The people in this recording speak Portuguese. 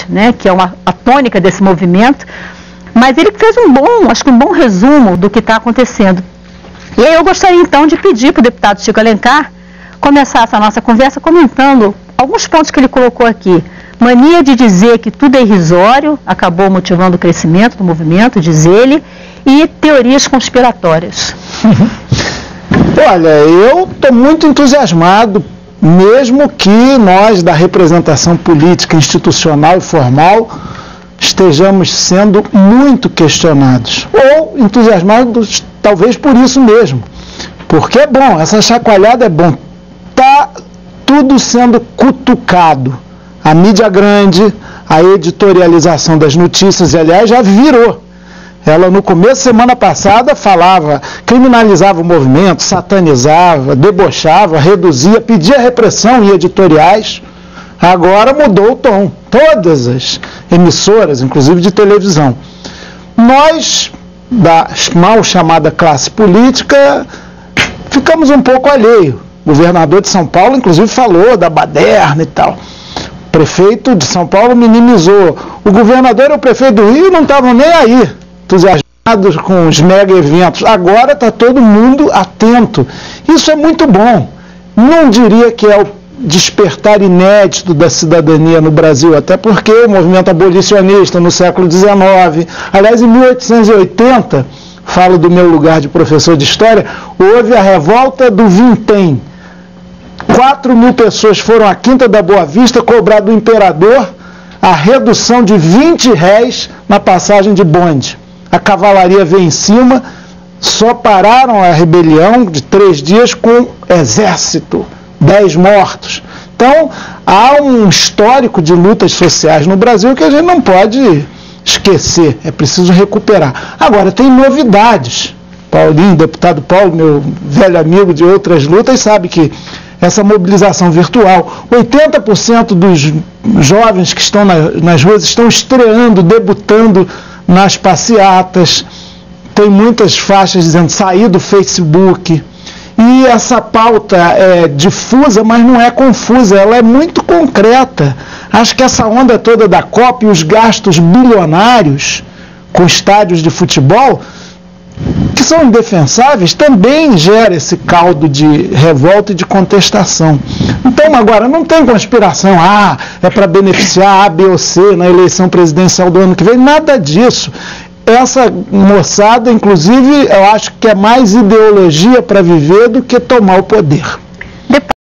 paz, né, que é a tônica desse movimento, mas ele fez acho que um bom resumo do que está acontecendo. E aí eu gostaria então de pedir para o deputado Chico Alencar começar essa nossa conversa comentando alguns pontos que ele colocou aqui. Mania de dizer que tudo é irrisório, acabou motivando o crescimento do movimento, diz ele, e teorias conspiratórias. Olha, eu estou muito entusiasmado, mesmo que nós da representação política, institucional e formal estejamos sendo muito questionados, ou entusiasmados talvez por isso mesmo, porque é bom, essa chacoalhada é bom, está tudo sendo cutucado, a mídia grande, a editorialização das notícias, e aliás já virou. Ela no começo, semana passada, falava, criminalizava o movimento, satanizava, debochava, reduzia, pedia repressão em editoriais. Agora mudou o tom. Todas as emissoras, inclusive de televisão. Nós, da mal chamada classe política, ficamos um pouco alheio. O governador de São Paulo, inclusive, falou da baderna e tal. O prefeito de São Paulo minimizou. O governador e o prefeito do Rio não estavam nem aí, entusiasmados com os mega eventos. Agora está todo mundo atento. Isso é muito bom. Não diria que é o despertar inédito da cidadania no Brasil, até porque o movimento abolicionista no século XIX, aliás, em 1880, falo do meu lugar de professor de história, houve a revolta do Vintém. 4.000 pessoas foram à Quinta da Boa Vista cobrar do imperador a redução de 20 réis na passagem de bonde. A cavalaria veio em cima, só pararam a rebelião de 3 dias com exército, 10 mortos. Então, há um histórico de lutas sociais no Brasil que a gente não pode esquecer, é preciso recuperar. Agora, tem novidades. Paulinho, deputado Paulo, meu velho amigo de outras lutas, sabe que essa mobilização virtual, 80% dos jovens que estão nas ruas estão estreando, debutando nas passeatas, tem muitas faixas dizendo sair do Facebook, e essa pauta é difusa, mas não é confusa, ela é muito concreta. Acho que essa onda toda da Copa e os gastos bilionários com estádios de futebol, que são indefensáveis, também gera esse caldo de revolta e de contestação. Então, agora, não tem conspiração, é para beneficiar A, B ou C na eleição presidencial do ano que vem, nada disso. Essa moçada, inclusive, eu acho que é mais ideologia para viver do que tomar o poder.